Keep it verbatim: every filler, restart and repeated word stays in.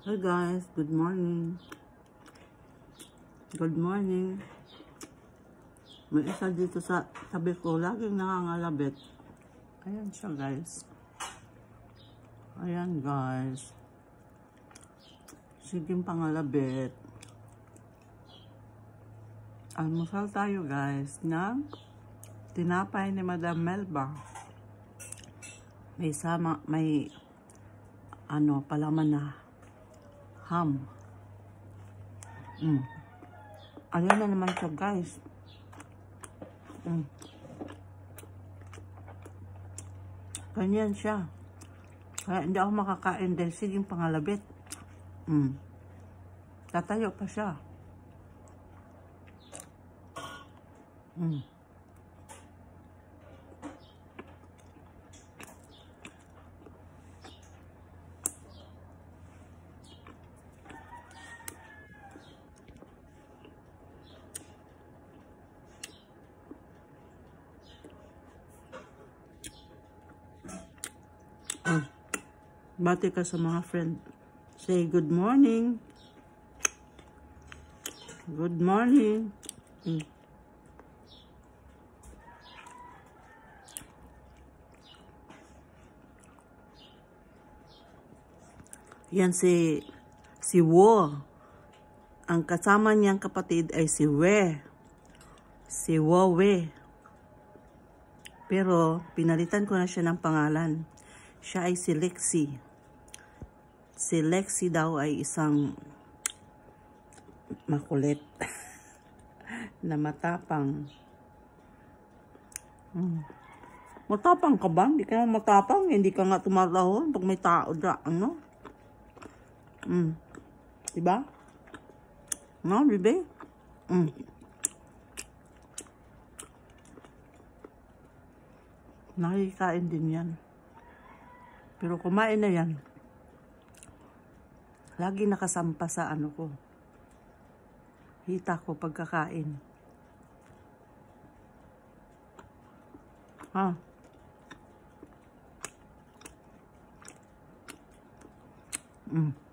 Hi guys, good morning. Good morning. May isa dito sa tabi ko, laging nangangalabit. Ayan siya guys. Ayan guys. Siging pangalabit. Almusal tayo guys ng tinapay ni Madam Melba. May sama, may ano, palaman na ham. Mm. Ayan na naman siya guys. Mm. Ganyan siya. Kaya hindi ako makakain dahil siging pangalabit. Mm. Tatayo pa siya. Mm. Oh, bati ka sa mga friend. Say good morning. Good morning. Mm. Yan si si Wo. Ang kasama niyang kapatid ay si We. Si Wowe. Pero pinalitan ko na siya ng pangalan. Siya ay si Lexi. Si Lexi daw ay isang makulit na matapang. Hmm. Matapang ka ba? Hindi ka na matapang. Hindi ka nga tumatahon pag may tao dyan. Ano? Hmm. Diba? No, bibe? Hmm. Nakikain din yan. Pero kumain na yan. Lagi nakasampa sa ano ko. Hita ko pagkakain. Ha? Mm.